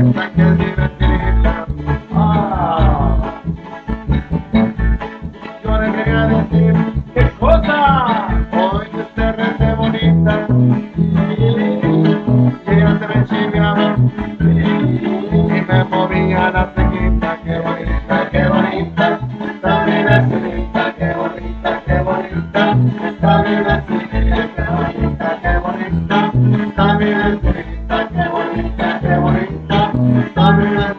esta que es divertida. Yo le quería decir, ¿Qué cosa? hoy que usted rete bonita, y ella se me chiviaba, y me movía la cequita, qué bonita, qué bonita, está mi vecinita, qué bonita, qué bonita, está mi vecinita, qué bonita, qué bonita, está mi vecinita, qué bonita, qué bonita, está mi vecinita.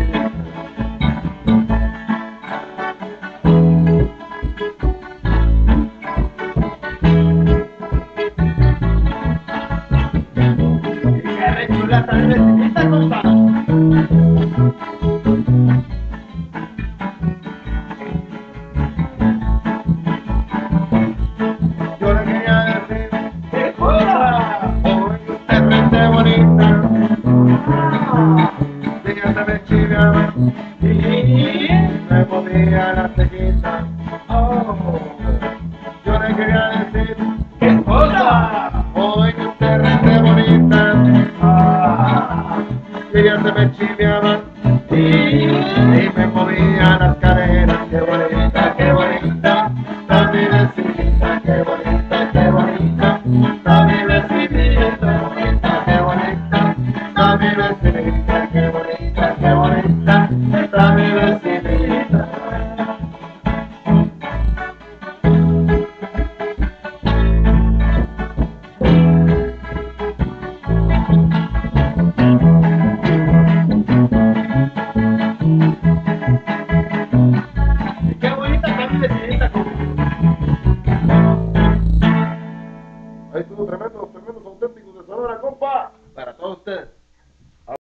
¡Qué rechula está mi vecinita, compa! Yo le quería decir, ¿Qué cosa? hoy que usted rete bonita, y ella se me chiviaba, ¿Sí? me movía la cequita. Oh. Yo le quería decir, ¿Qué cosa? hoy que usted rete bonita, y ella se me chiviaba, ¿Sí? y me movía las caderas, qué bonita, qué bonita, está mi vecinita, qué bonita, qué bonita, está mi vecinita, qué bonita, qué bonita, está mi vecinita, qué bonita, qué bonita,